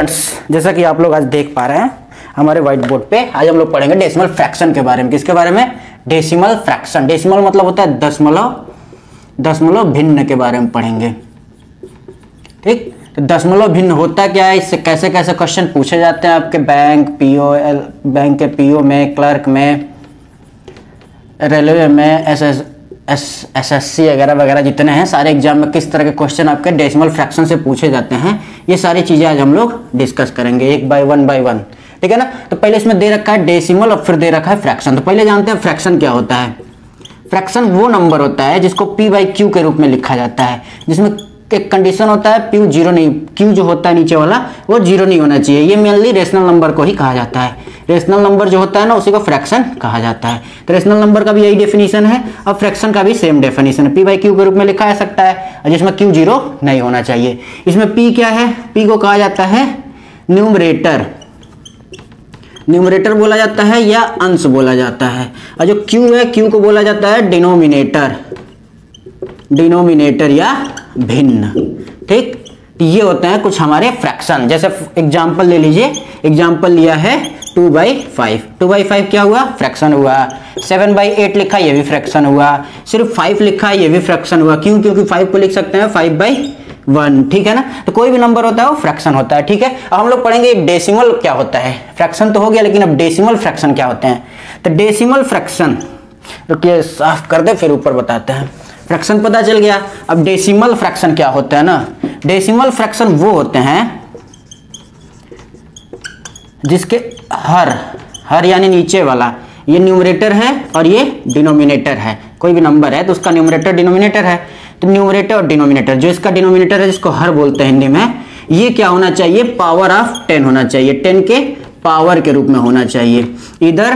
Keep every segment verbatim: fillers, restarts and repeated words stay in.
Students, जैसा कि आप लोग आज देख पा रहे हैं हमारे व्हाइट बोर्ड पे, आज हम लोग पढ़ेंगे डेसिमल फ्रैक्शन के बारे में। किसके बारे में? Decimal fraction. डेसिमल मतलब होता है दशमलव, दशमलव भिन्न के बारे में पढ़ेंगे। ठीक, तो दशमलव भिन्न होता क्या है, इससे कैसे कैसे क्वेश्चन पूछे जाते हैं आपके बैंक पीओ, बैंक के पीओ में, क्लर्क में, रेलवे में, S S S S S C वगैरह वगैरह जितने हैं सारे एग्जाम में किस तरह के क्वेश्चन आपके डेसिमल फ्रैक्शन से पूछे जाते हैं, ये सारी चीज़ें आज हम लोग डिस्कस करेंगे एक बाय वन बाय वन। ठीक है ना। तो पहले इसमें दे रखा है डेसिमल और फिर दे रखा है फ्रैक्शन। तो पहले जानते हैं फ्रैक्शन क्या होता है। फ्रैक्शन वो नंबर होता है जिसको पी बाई क्यू के रूप में लिखा जाता है, जिसमें एक कंडीशन होता है पी जीरो नहीं, क्यू जो होता है नीचे वाला वो जीरो नहीं होना चाहिए। ये मेनली रेशनल नंबर को ही कहा जाता है। रेशनल नंबर जो होता है ना उसी को फ्रैक्शन कहा जाता है। तो रेशनल नंबर का भी यही डेफिनेशन है और फ्रैक्शन का भी सेम डेफिनेशन है। पी बाई क्यू के रूप में लिखा जा सकता है और जिसमें क्यू जीरो नहीं होना चाहिए। इसमें पी क्या है? पी को कहा जाता है न्यूमरेटर, न्यूमरेटर बोला जाता है या अंश बोला जाता है। और जो क्यू है, क्यू को बोला जाता है डिनोमिनेटर, डिनोमिनेटर या भिन्न। ठीक, ये होते हैं कुछ हमारे फ्रैक्शन। जैसे एग्जांपल ले लीजिए, एग्जांपल लिया है two by five. Two by five क्या हुआ? फ्रैक्शन हुआ। सेवन बाई एट लिखा, ये भी फ्रैक्शन हुआ। सिर्फ फाइव लिखा, ये भी फ्रैक्शन हुआ। क्यों? क्योंकि फाइव को लिख सकते हैं फाइव बाई वन। ठीक है ना। तो कोई भी नंबर होता है वो फ्रैक्शन होता है। ठीक है। अब हम लोग पढ़ेंगे डेसिमल क्या होता है। फ्रैक्शन तो हो गया, लेकिन अब डेसिमल फ्रैक्शन क्या होते हैं। तो डेसिमल फ्रैक्शन, रुकिए साफ कर दे फिर ऊपर बताते हैं। फ्रैक्शन पता चल गया, अब डेसिमल फ्रैक्शन क्या होता है ना। डेसिमल फ्रैक्शन वो होते हैं जिसके हर, हर यानी नीचे वाला, ये न्यूमरेटर है और ये डिनोमिनेटर है। कोई भी नंबर है तो उसका न्यूमरेटर डिनोमिनेटर है। तो न्यूमरेटर और डिनोमिनेटर, जो इसका डिनोमिनेटर है जिसको हर बोलते हैं हिंदी में, ये क्या होना चाहिए? पावर ऑफ टेन होना चाहिए। टेन के पावर के रूप में होना चाहिए। इधर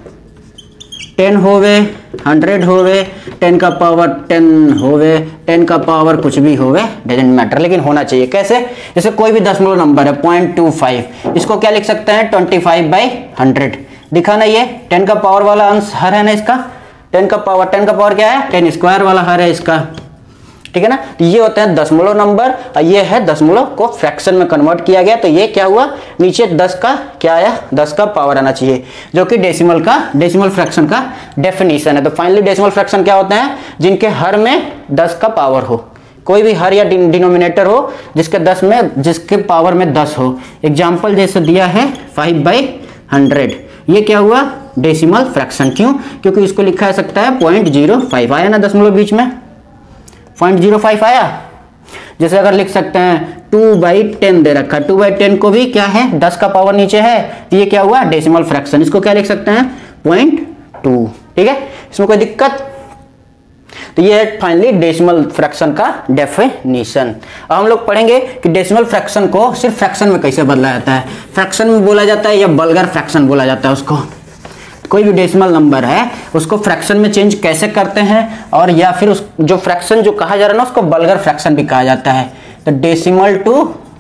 टेन होवे, हंड्रेड होवे, टेन का पावर टेन होवे, टेन का पावर कुछ भी होवे, डजेंट मैटर, लेकिन होना चाहिए। कैसे? जैसे कोई भी दशमलव नंबर है पॉइंट टू फाइव, इसको क्या लिख सकते हैं? Twenty five by hundred. दिखा ना, ये टेन का पावर वाला अंश हर है ना इसका। टेन का पावर, टेन का पावर क्या है? टेन स्क्वायर वाला हर है इसका। ठीक है ना। तो ये होते हैं दशमलव नंबर और ये है दशमलव को फ्रैक्शन में कन्वर्ट किया गया। तो ये क्या हुआ? नीचे दस का क्या आया? दस का पावर आना चाहिए, जो कि डेसिमल का, डेसिमल फ्रैक्शन का डेफिनेशन है। तो फाइनली डेसिमल फ्रैक्शन क्या होते हैं? जिनके हर में दस का पावर हो, कोई भी हर या डिनोमिनेटर हो जिसके दस में, जिसके पावर में दस हो। एग्जाम्पल जैसे दिया है फाइव बाई हंड्रेड, ये क्या हुआ? Decimal fraction. क्यों? क्योंकि इसको लिखा जा सकता है पॉइंट जीरो फाइव, आया ना दशमलव बीच में, पॉइंट जीरो फाइव आया। जैसे अगर लिख सकते हैं टू बाई टेन दे रखा, टू बाई टेन को भी क्या है? दस का पावर नीचे है, तो ये क्या हुआ? Decimal fraction. इसको क्या लिख सकते हैं? Point two. ठीक है, इसमें कोई दिक्कत? तो ये है फाइनली डेसिमल फ्रैक्शन का डेफिनेशन। अब हम लोग पढ़ेंगे कि डेसिमल फ्रैक्शन को सिर्फ फ्रैक्शन में कैसे बदला जाता है। फ्रैक्शन में बोला जाता है या बल्गर फ्रैक्शन बोला जाता है उसको। कोई भी डेसिमल नंबर है उसको फ्रैक्शन में चेंज कैसे करते हैं, और या फिर उस जो फ्रैक्शन जो कहा जा रहा है ना उसको बल्गर फ्रैक्शन भी कहा जाता है। तो डेसिमल टू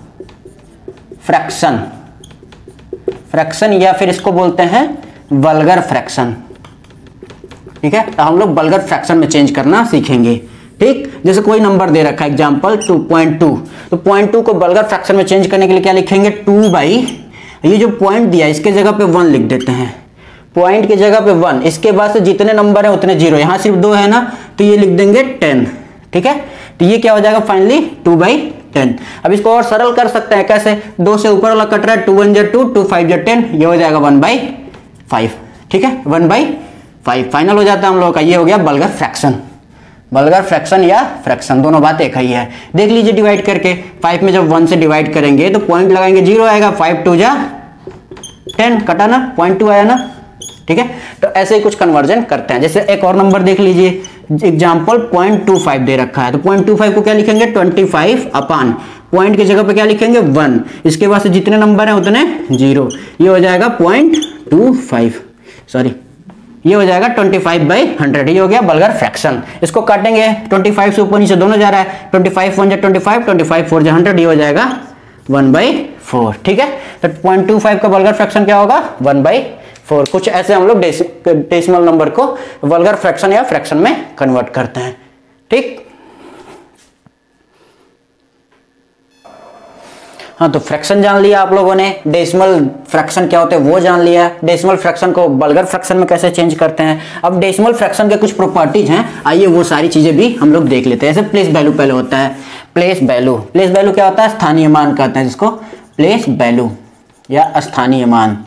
फ्रैक्शन, फ्रैक्शन या फिर इसको बोलते हैं बल्गर फ्रैक्शन। ठीक है, तो हम लोग बल्गर फ्रैक्शन में चेंज करना सीखेंगे। ठीक, जैसे कोई नंबर दे रखा है एग्जांपल टू पॉइंट टू, तो पॉइंट टू को बल्गर फ्रैक्शन में चेंज करने के लिए क्या लिखेंगे? टू बाई, ये जो पॉइंट दिया इसके जगह पे वन लिख देते हैं, पॉइंट की जगह पे वन, इसके बाद से जितने नंबर है उतने जीरो, यहाँ सिर्फ दो है ना तो ये लिख देंगे टेन। ठीक है, तो ये क्या हो जाएगा फाइनली? Two by ten. अब इसको और सरल कर सकते हैं, कैसे? दो से ऊपर वाला कट रहा है, टू वन जो टू, टू फाइव जो टेन, ये हो जाएगा वन बाई फाइव। ठीक है, वन बाई फाइव फाइनल हो जाता है हम लोगों का। ये हो गया बल्गर फ्रैक्शन। बल्गर फ्रैक्शन या फ्रैक्शन दोनों बात एक ही है। देख लीजिए डिवाइड करके, फाइव में जब वन से डिवाइड करेंगे तो पॉइंट लगाएंगे, जीरो आएगा, फाइव टू जा टेन, कटा ना, पॉइंट टू आया ना। ठीक है, तो ऐसे ही कुछ कन्वर्जन करते हैं। जैसे एक और नंबर देख लीजिए, एग्जांपल पॉइंट टू फाइव दे रखा है, तो पॉइंट टू फाइव को क्या लिखेंगे? ट्वेंटी फाइव अपान, पॉइंट की जगह पे क्या लिखेंगे? वन, इसके बाद से जितने नंबर हैं उतने जीरो, ये हो जाएगा पॉइंट टू फाइव, सॉरी ये हो जाएगा ट्वेंटी फाइव बाई हंड्रेड। ये हो गया बल्गर फ्रैक्शन। इसको काटेंगे, ट्वेंटी फाइव से ऊपर नीचे दोनों जा रहा है, ट्वेंटी फाइव वन जा twenty five, twenty five four जा हंड्रेड, ये हो जाएगा वन बाई फोर। ठीक है, तो पॉइंट टू फाइव का बल्गर फ्रैक्शन क्या होगा? One by four. कुछ ऐसे हम लोग डेसिमल नंबर को वल्गर फ्रैक्शन या फ्रैक्शन में कन्वर्ट करते हैं। ठीक, हाँ, तो फ्रैक्शन जान लिया आप लोगों ने, डेसिमल फ्रैक्शन क्या होते हैं वो जान लिया, डेसिमल फ्रैक्शन को बल्गर फ्रैक्शन में कैसे चेंज करते हैं। अब डेसिमल फ्रैक्शन के कुछ प्रॉपर्टीज हैं, आइए वो सारी चीजें भी हम लोग देख लेते हैं। ऐसे प्लेस वैल्यू पहले होता है, प्लेस वैल्यू, प्लेस वैल्यू क्या होता है, स्थानीय मान कहते हैं जिसको प्लेस वैल्यू या स्थानीय मान,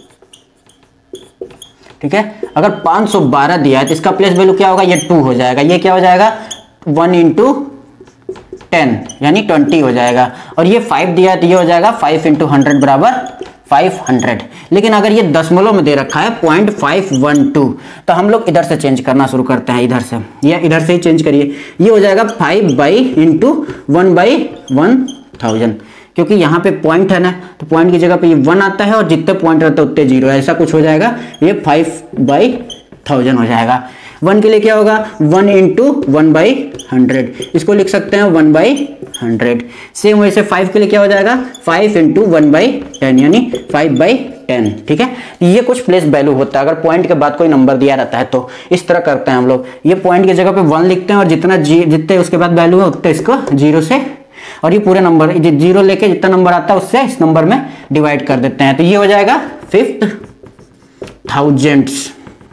ठीक है। अगर पाँच सौ बारह दिया है तो इसका प्लेस वैल्यू क्या होगा, ये टू हो जाएगा, ये क्या हो जाएगा वन इंटू टेन यानी ट्वेंटी हो जाएगा, और ये फाइव दिया है तो ये हो जाएगा फाइव इंटू हंड्रेड बराबर फाइव हंड्रेड। लेकिन अगर ये दशमलव में दे रखा है पॉइंट फाइव वन टू, तो हम लोग इधर से चेंज करना शुरू करते हैं, इधर से या इधर से ही चेंज करिए, ये हो जाएगा five by into one by one thousand, क्योंकि यहाँ पे पॉइंट है ना, तो पॉइंट की जगह पे ये वन आता है और जितने पॉइंट रहते हैं उतने जीरो, ऐसा कुछ हो जाएगा, ये फाइव बाई थाउजेंड हो जाएगा। वन के लिए क्या होगा, one into one by hundred, इसको लिख सकते हैं वन बाई हंड्रेड। सेम वैसे फाइव के लिए क्या हो जाएगा, five into one by ten यानी फाइव बाई टेन, ठीक है। ये कुछ प्लेस वैल्यू होता है, अगर पॉइंट के बाद कोई नंबर दिया रहता है तो इस तरह करते हैं हम लोग, ये पॉइंट की जगह पे वन लिखते हैं और जितना जी जितने उसके बाद वैल्यू है उतने इसको जीरो से, और ये पूरे नंबर जीरो लेके जितना नंबर आता है उससे इस नंबर में डिवाइड कर देते हैं, तो ये हो जाएगा फिफ्थ थाउजेंड्स,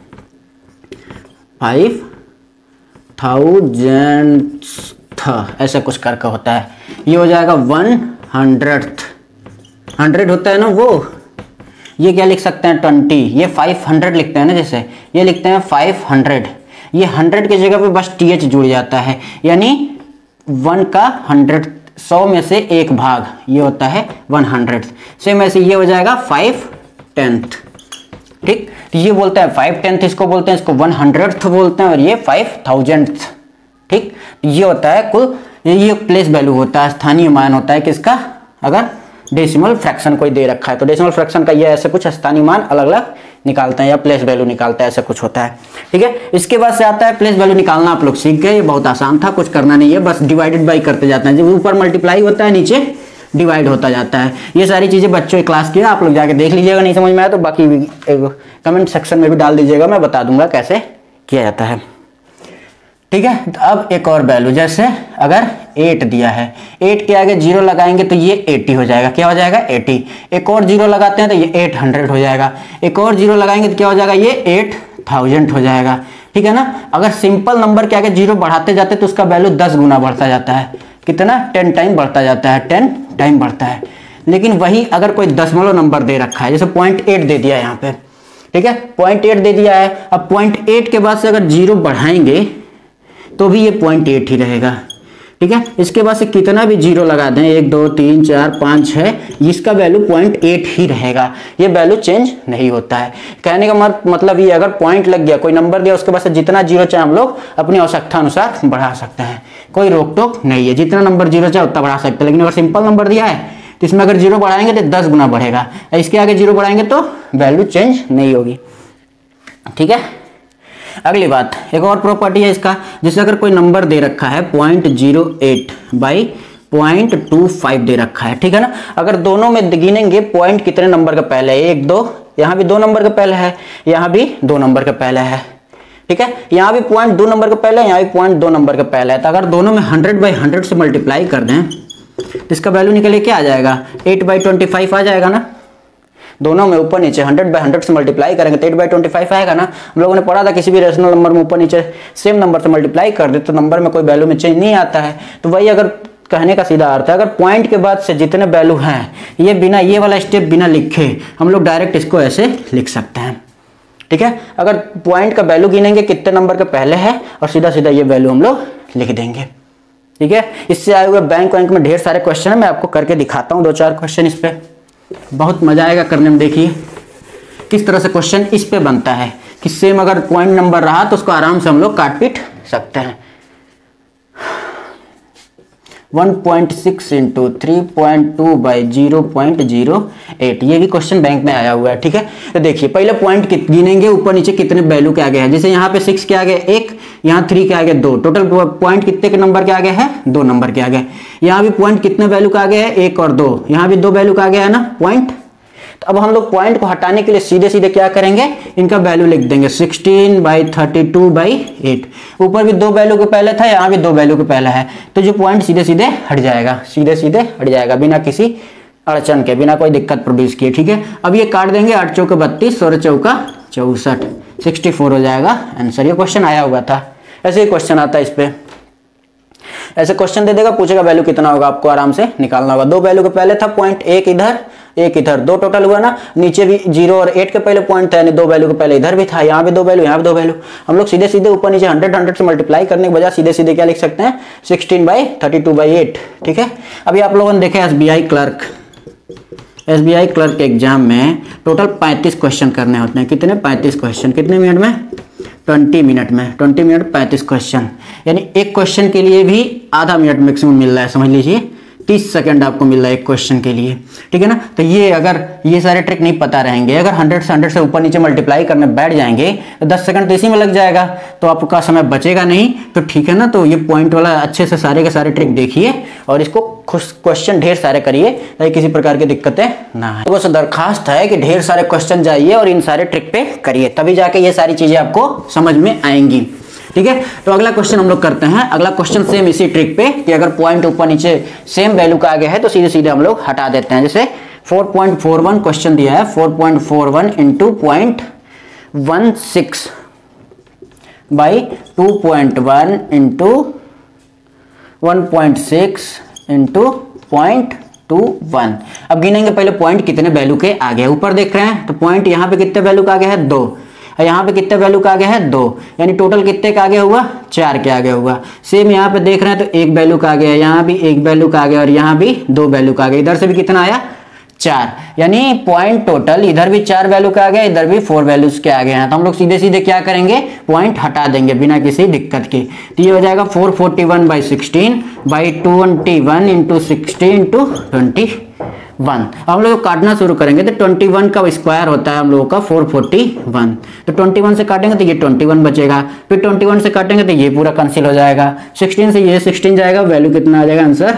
फाइव थाउजेंड्स ऐसा कुछ करके होता है। ये हो जाएगा वन हंड्रेड, हंड्रेड होता है ना वो, ये क्या लिख सकते हैं ट्वेंटी, ये फाइव हंड्रेड लिखते हैं ना, जैसे ये लिखते हैं फाइव हंड्रेड, ये हंड्रेड की जगह पे बस टी एच जुड़ जाता है, यानी वन का हंड्रेड, सौ में से एक भाग, ये होता है वन हंड्रेड। सेम ऐसे ये हो जाएगा फाइव टेंथ, ठीक। तो ये बोलते हैं फाइव टेंथ, इसको बोलते हैं, इसको वन हंड्रेड बोलते हैं, और ये फाइव थाउजेंड, ठीक। ये होता है कुल, ये प्लेस वैल्यू होता है, स्थानीय मान होता है किसका, अगर डेसिमल फ्रैक्शन कोई दे रखा है तो डेसिमल फ्रैक्शन का ये ऐसे कुछ स्थानीय मान अलग अलग निकालते हैं या प्लेस वैल्यू निकालते हैं, ऐसा कुछ होता है, ठीक है। इसके बाद से आता है प्लेस वैल्यू निकालना, आप लोग सीख गए, ये बहुत आसान था, कुछ करना नहीं है, बस डिवाइडेड बाई करते जाते हैं, जब ऊपर मल्टीप्लाई होता है नीचे डिवाइड होता जाता है। ये सारी चीजें बच्चों की क्लास की है, आप लोग जाके देख लीजिएगा, नहीं समझ में आया तो बाकी कमेंट सेक्शन में भी डाल दीजिएगा, मैं बता दूंगा कैसे किया जाता है, ठीक है। तो अब एक और वैल्यू, जैसे अगर एट दिया है, एट के आगे जीरो लगाएंगे तो ये एटी हो जाएगा, क्या हो जाएगा एटी, एक और जीरो लगाते हैं तो ये एट हंड्रेड हो जाएगा, एक और जीरो लगाएंगे तो क्या हो जाएगा, ये एट थाउजेंड हो जाएगा, ठीक है ना। अगर सिंपल नंबर के आगे जीरो बढ़ाते जाते तो उसका वैल्यू दस गुना बढ़ता जाता है, कितना, टेन टाइम बढ़ता जाता है, टेन टाइम बढ़ता है। लेकिन वही अगर कोई दशमलव नंबर दे रखा है, जैसे पॉइंट एट दे दिया है यहाँ पे, ठीक है, पॉइंट एट दे दिया है, अब पॉइंट एट के बाद से अगर जीरो बढ़ाएंगे तो भी ये पॉइंट एट ही रहेगा, ठीक है। इसके बाद से कितना भी जीरो लगा दें, एक दो तीन चार पाँच छः, इसका वैल्यू पॉइंट एट ही रहेगा, ये वैल्यू चेंज नहीं होता है। कहने का मतलब ये, अगर पॉइंट लग गया, कोई नंबर दिया, उसके बाद से जितना जीरो चाहे हम लोग अपनी आवश्यकता अनुसार बढ़ा सकते हैं, कोई रोक टोक नहीं है, जितना नंबर जीरो चाहे उतना बढ़ा सकते हैं। लेकिन अगर सिंपल नंबर दिया है तो इसमें अगर जीरो बढ़ाएंगे तो दस गुना बढ़ेगा, इसके आगे जीरो बढ़ाएंगे तो वैल्यू चेंज नहीं होगी, ठीक है। अगली बात, एक और प्रॉपर्टी है इसका, जैसे अगर कोई नंबर दे रखा है point zero eight by point two five दे रखा है, ठीक है ना। अगर दोनों में गिनेंगे पॉइंट कितने नंबर का पहले है, एक दो, यहाँ भी दो नंबर का पहले है, यहाँ भी दो नंबर का पहले है, ठीक है। यहाँ भी पॉइंट दो नंबर का पहले है, यहाँ भी पॉइंट दो नंबर का पहले है, तो अगर दोनों में हंड्रेड बाई हंड्रेड से मल्टीप्लाई कर दें तो इसका वैल्यू निकले क्या आ जाएगा, एट बाई ट्वेंटी फाइव आ जाएगा ना। दोनों में ऊपर नीचे हंड्रेड बाई हंड्रेड से मल्टीप्लाई करेंगे तो एट बाई ट्वेंटी फाइव आएगा ना। हम लोगों ने पढ़ा था किसी भी रेशनल नंबर में ऊपर नीचे सेम नंबर से मल्टीप्लाई कर दे तो नंबर में कोई वैल्यू में चेंज नहीं आता है। तो वही अगर कहने का सीधा अर्थ है, अगर पॉइंट के बाद से जितने वैल्यू हैं, ये बिना ये वाला स्टेप बिना लिखे हम लोग डायरेक्ट इसको ऐसे लिख सकते हैं, ठीक है। अगर पॉइंट का वैल्यू गिनेंगे कितने नंबर के पहले है और सीधा सीधा ये वैल्यू हम लोग लिख देंगे, ठीक है। इससे आए हुए बैंक वैंक में ढेर सारे क्वेश्चन है, मैं आपको करके दिखाता हूँ दो चार क्वेश्चन इस पे, बहुत मजा आएगा करने में। देखिए किस तरह से क्वेश्चन इस पे बनता है कि सेम अगर पॉइंट नंबर रहा तो उसको आराम से हम लोग काट पीट सकते हैं। One point six into three point two by zero point zero eight, ये भी क्वेश्चन बैंक में आया हुआ है, ठीक है। तो देखिए पहले पॉइंट गिनेंगे ऊपर नीचे कितने वैल्यू के आगे है, जैसे यहाँ पे सिक्स के आगे एक, यहाँ थ्री के आगे दो, टोटल पॉइंट कितने के नंबर के आगे है, दो नंबर के आगे। यहाँ भी पॉइंट कितने वैल्यू के आगे है, एक और दो, यहाँ भी दो वैल्यू के आगे है ना पॉइंट। तो अब हम लोग पॉइंट को हटाने के लिए सीधे सीधे क्या करेंगे, इनका वैल्यू लिख देंगे sixteen by thirty two by eight. ऊपर भी दो वैल्यू के पहले था, यहाँ भी दो वैल्यू के पहले है, तो जो पॉइंट सीधे सीधे हट जाएगा, सीधे सीधे हट जाएगा बिना किसी अड़चन के, बिना कोई दिक्कत प्रोड्यूस किए। ठीक है, अब ये काट देंगे, आठ चौके बत्तीस, सोलह चौका चौसठ, सिक्सटी फोर हो जाएगा आंसर। ये क्वेश्चन आया हुआ था, ऐसे ही क्वेश्चन आता है इस पे। ऐसे क्वेश्चन दे देगा, पूछेगा वैल्यू कितना होगा, आपको आराम से निकालना होगा। दो वैल्यू के पहले था पॉइंट, एक इधर एक इधर, दो टोटल हुआ ना, नीचे भी जीरो और एट के पहले पॉइंट था, यानी दो वैल्यू के पहले इधर भी था, यहाँ भी दो वैल्यू, यहाँ भी दो वैल्यू। हम लोग सीधे सीधे ऊपर नीचे हंड्रेड हंड्रेड से मल्टीप्लाई करने के बजाय सीधे सीधे क्या लिख सकते हैं, sixteen by thirty two by eight. ठीक है, अभी आप लोगों ने देखे S B I clerk, S B I clerk exam में टोटल पैंतीस क्वेश्चन करने होते हैं। कितने? पैंतीस क्वेश्चन। कितने मिनट में? ट्वेंटी मिनट में। ट्वेंटी मिनट पैंतीस क्वेश्चन, यानी एक क्वेश्चन के लिए भी आधा मिनट मैक्सिमम मिल रहा है, समझ लीजिए तीस सेकंड आपको मिल रहा है एक क्वेश्चन के लिए। ठीक है ना, तो ये अगर ये सारे ट्रिक नहीं पता रहेंगे, अगर हंड्रेड से हंड्रेड से ऊपर नीचे मल्टीप्लाई करने बैठ जाएंगे तो दस सेकंड तो इसी में लग जाएगा, तो आपका समय बचेगा नहीं। तो ठीक है ना, तो ये पॉइंट वाला अच्छे से सारे के सारे ट्रिक देखिए और इसको खुश क्वेश्चन ढेर सारे करिए ताकि किसी प्रकार की दिक्कतें ना आए। तो बस दरखास्त है कि ढेर सारे क्वेश्चन जाइए और इन सारे ट्रिक पे करिए, तभी जाके ये सारी चीजें आपको समझ में आएंगी। ठीक है, तो अगला क्वेश्चन हम लोग करते हैं। अगला क्वेश्चन सेम इसी ट्रिक पे कि अगर पॉइंट ऊपर नीचे सेम वैल्यू का आगे है तो सीधे सीधे हम लोग हटा देते हैं। जैसे four point four one question दिया है, four point four one into point one six by two point one into one point six into point two one. अब गिनेंगे पहले पॉइंट कितने वैल्यू के आगे है। ऊपर देख रहे हैं तो पॉइंट यहाँ पे कितने वैल्यू का आगे है, दो, यहाँ पे कितने वैल्यू का आगे है, दो, यानी टोटल कितने का आगे हुआ, चार के आगे हुआ। सेम यहाँ पे देख रहे हैं तो एक वैल्यू का आगे है, यहाँ भी एक वैल्यू का आगे और यहाँ भी दो वैल्यू का आगे, इधर से भी कितना आया, चार, यानी पॉइंट टोटल इधर भी चार वैल्यू का आगे, इधर भी फोर वैल्यूज के आगे हैं। तो हम लोग सीधे सीधे क्या करेंगे, पॉइंट हटा देंगे बिना किसी दिक्कत के। तो ये हो जाएगा four forty one by sixteen by twenty one into sixty into twenty one. हम लोग काटना शुरू करेंगे तो ट्वेंटी वन का स्क्वायर होता है हम लोगों का फोर फोर्टी वन, तो ट्वेंटी वन से काटेंगे तो ये ट्वेंटी वन बचेगा, फिर ट्वेंटी वन से काटेंगे तो ये पूरा कैंसिल हो जाएगा, सिक्सटीन से ये सिक्सटीन जाएगा, वैल्यू कितना आ जाएगा, आंसर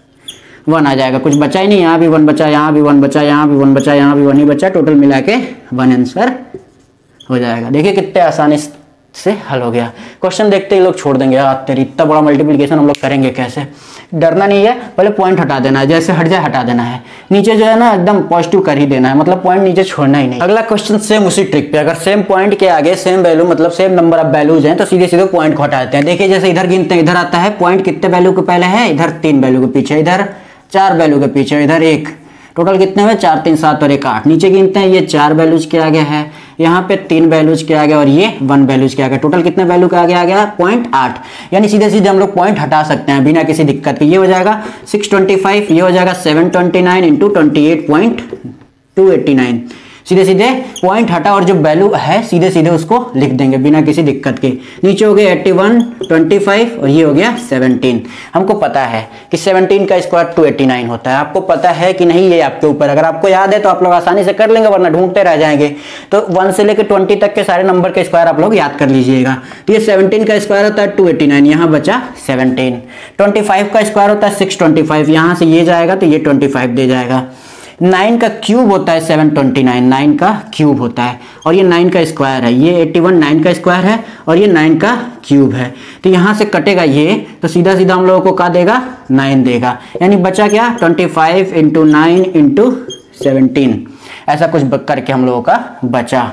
वन आ जाएगा। कुछ बचा ही नहीं, यहाँ भी वन बचा, यहाँ भी वन बचा, यहाँ भी वन बचा, यहाँ भी वन ही बचा, टोटल मिला के वन आंसर हो जाएगा। देखिए कितने आसानी से हल हो गया। क्वेश्चन देखते ही लोग छोड़ देंगे, यार तेरी इतना बड़ा मल्टीप्लिकेशन हम लोग करेंगे कैसे। डरना नहीं है, पहले पॉइंट हटा देना है, जैसे हट जाए हटा देना है, नीचे जो है ना एकदम पॉजिटिव कर ही देना है, मतलब पॉइंट नीचे छोड़ना ही नहीं। अगला क्वेश्चन सेम उसी ट्रिक पे, अगर सेम पॉइंट के आगे सेम वैल्यू मतलब सेम नंबर ऑफ वैल्यूज हैं तो सीधे सीधे पॉइंट को हटा देते हैं। देखिए जैसे इधर गिनते हैं, इधर आता है पॉइंट कितने वैल्यू के पहले है, इधर तीन वैल्यू के पीछे, इधर चार वैल्यू के पीछे, इधर एक, टोटल कितने में, चार तीन सात और एक आठ। नीचे गिनते हैं, ये चार वैल्यूज के आगे है, यहाँ पे तीन वैल्यूज के आगे और ये वन वैल्यूज के आगे, टोटल कितने वैल्यू के आगे आ गया, पॉइंट आठ। यानी सीधे सीधे हम लोग पॉइंट हटा सकते हैं बिना किसी दिक्कत के। ये हो जाएगा सिक्स ट्वेंटी फाइव, ये हो जाएगा seven twenty nine into twenty eight point two eighty nine. सीधे सीधे पॉइंट हटा और जो वैल्यू है सीधे सीधे उसको लिख देंगे बिना किसी दिक्कत के। नीचे हो गया एट्टी वन, ट्वेंटी फाइव और ये हो गया सेवनटीन। हमको पता है कि सेवनटीन का स्क्वायर टू एट्टी नाइन होता है, आपको पता है कि नहीं ये आपके ऊपर। अगर आपको याद है तो आप लोग आसानी से कर लेंगे, वरना ढूंढते रह जाएंगे। तो वन से लेकर ट्वेंटी तक के सारे नंबर के स्क्वायर आप लोग याद कर लीजिएगा। तो ये सेवनटीन का स्क्वायर होता है टू एट्टी नाइन, यहाँ बचा सेवनटीन। ट्वेंटी फाइव का स्क्वायर होता है सिक्स ट्वेंटी फाइव, यहाँ से ये जाएगा तो ये ट्वेंटी फाइव दे जाएगा। नाइन का क्यूब होता है सेवन ट्वेंटी नाइन, नाइन का क्यूब होता है, और ये नाइन का स्क्वायर है, ये एट्टी वन नाइन का स्क्वायर है और ये नाइन का क्यूब है। तो यहाँ से कटेगा ये, तो सीधा सीधा हम लोगों को क्या देगा, नाइन देगा। यानी बचा क्या, twenty five into nine into seventeen, ऐसा कुछ करके हम लोगों का बचा।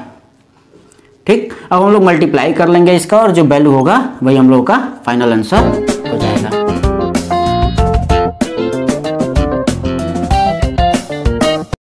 ठीक, अब हम लोग मल्टीप्लाई कर लेंगे इसका और जो वैल्यू होगा वही हम लोगों का फाइनल आंसर हो जाएगा।